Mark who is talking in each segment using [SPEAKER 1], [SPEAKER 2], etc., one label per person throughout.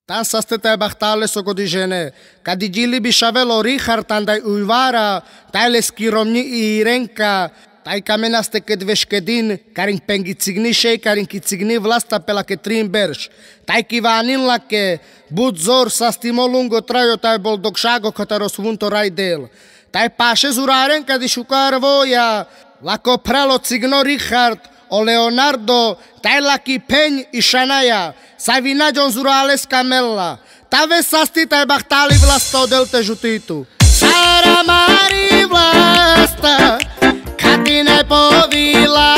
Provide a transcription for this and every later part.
[SPEAKER 1] Tan sasteta bachtale sogodijene, kadijili bishavelo Richard andai uivara, tailes kiromni irenka, tai kamenaste kedveshkedin, karin pengitsigni shei, karin kitsigni vlasta pela ketrin bersh, tai kivanin lake, budzor sastimolungo trajo tai boldogšago kataros vunto rajdel, tai paše zurarenka di šukar voja, lako pralo cigno Richard, o Leonardo, tai laki pen i Shania, Savinajon zurales camella, tave sasti tai bachtali vlasto delte jutitu. Sara mari vlasta, katine povila,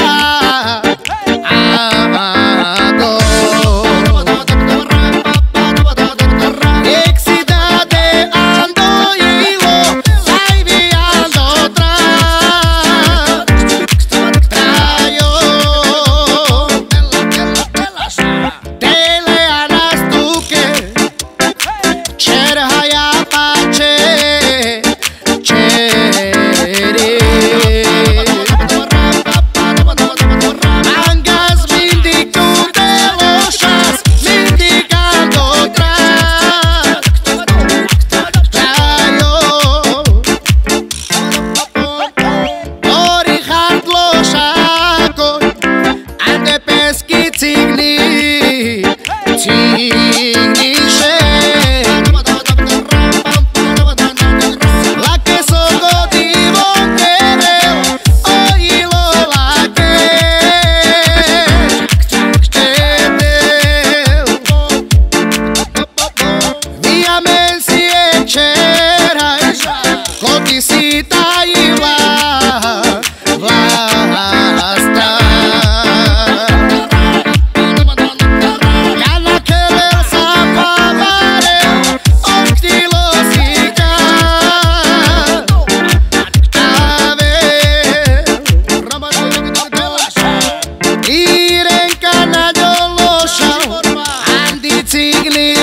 [SPEAKER 1] Sigli